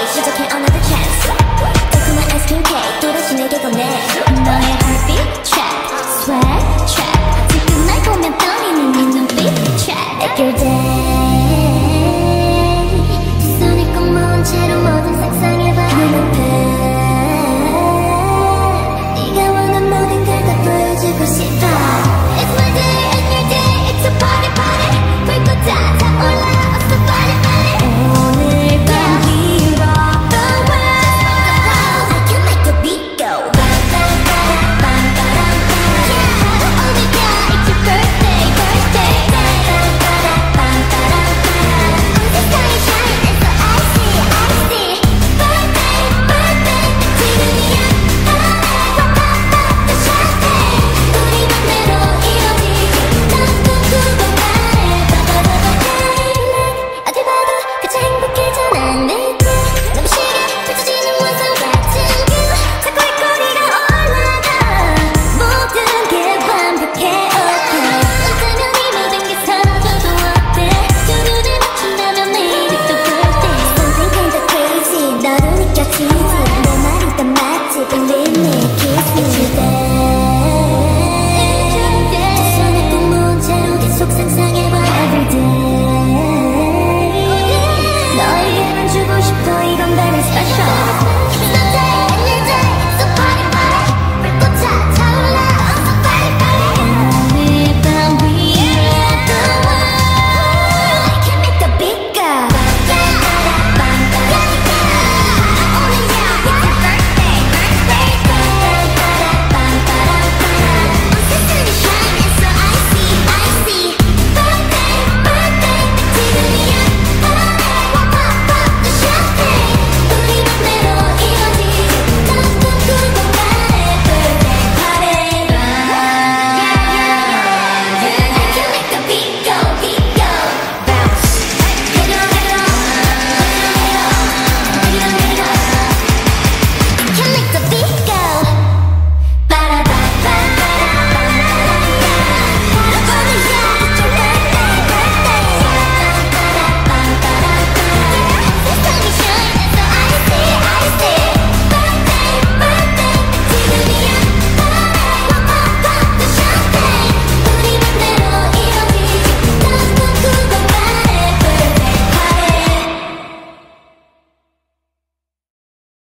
시작해 another chance 달콤한 아이스크림 케이크 또다시 내게 보내 너의 heartbeat trap swag trap 지금 날 보면 떨리는 네 눈빛 trap Your day 두 손을 꼭 모은 채로 뭐든 상상해봐 눈앞에 네가 원한 모든 걸 다 보여주고 싶어 It's my day and your day It's a party party 불꽃 다 타올라 어서 빨리 빨리 오늘 밤 we rock the world I can make the beat go bam bam bam bam bam bam Yeah oh my god it's your birthday birthday bam bam bam bam bam bam The sky is shining and so icy icy Birthday birthday 지금이야 Pop pop pop the champagne 우리 맘대로 이뤄지지 난 꿈꾸고 말해 어딜 봐도 같이 행복해져 난 믿고 너무 시계 펼쳐지는 원성 같은 뷰 자꾸 이 꼬리가 올라가 모든 게 완벽해 okay 어쩌면 이 모든 게 사라져도 어때 두 눈을 맞춘다면 내일이 또 birthday Something kinda crazy 너도 느껴지지 내 말이 다 맞지 Believe me kiss me today 두 손을 꼭 모은 채로 계속 상상해봐 Everyday 너에게만 주고 싶어 이건 very special